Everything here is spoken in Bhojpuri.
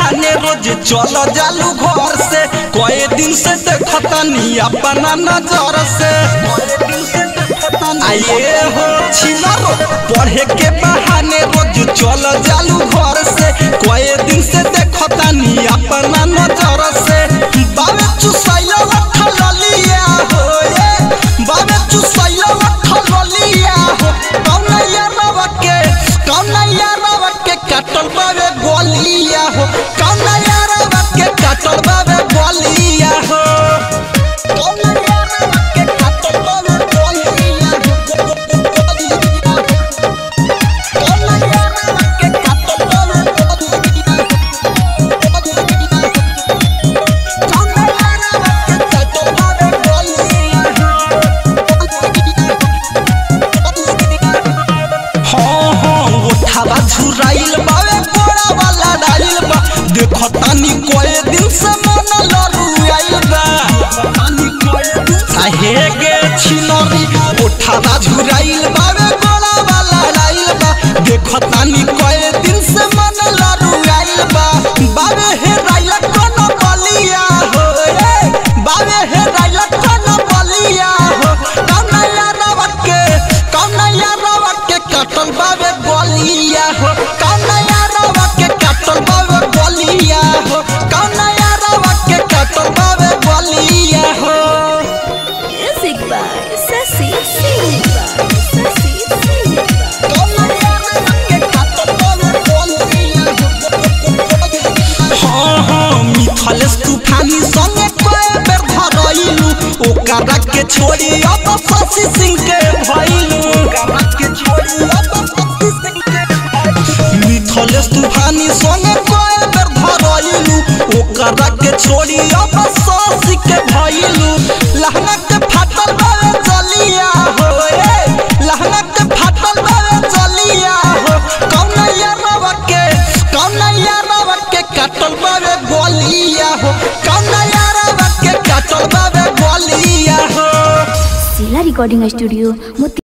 बहाने रोज चल जालू घर से, कई दिन से देखतानी अपना नजर से। आए हो छिनारो पढ़े के बहाने रोज चल जालू घर से, कई दिन से देखतानी अपना नजर से। बाबे चुसाइला ललिया हो ये, बाबे चुसाइला ललिया हो। कौन यारवा के काटल बाबे गोलिया हो, कौन यारवा के काटल बाबे गोलिया हो, कौन यारवा के काटल बाबे गोलिया हो, कौन यारवा के काटल बाबे गोलिया हो, कौन यारवा के काटल बाबे गोलिया हो। उठावा झुराइल बावे कोड़ा वाला डाइल बा, देखतानी कोई दिन से मन लरुआइल बा। आहे गे छिनरी उठावा झुराइल बावे कोड़ा वाला डाइल बा, देखतानी कोई दिन से मन लरुआइल बा। बावे हे राइल कोन बलिया हो रे, बावे हे राइल कोन बलिया हो। कौन यारवा के काटल बावे गोलिया हो, कौन यारवा के काटल बावे गोलिया हो, कौन यारवा के काटल बावे गोलिया हो। Music by Sasi Singh by कौन यारवा के काटल बावे गोलिया हो। हाँ मिथलेश तूफानी संगे कोई बेर धरइलू, ओकरा के छोड़ी अब शशि सिंह के भइलू। मिथलेश तूफानी संगे कोई बेर धरइलू, ओकरा के छोड़ी अब शशि के भइलू। लहंगा के फाटल बावे जलिया हो रे, लहंगा के फाटल बावे जलिया हो। कौन यारवा के काटल बावे गोलिया हो, कौन यारवा के काटल बावे गोलिया हो। Sila Recording Studio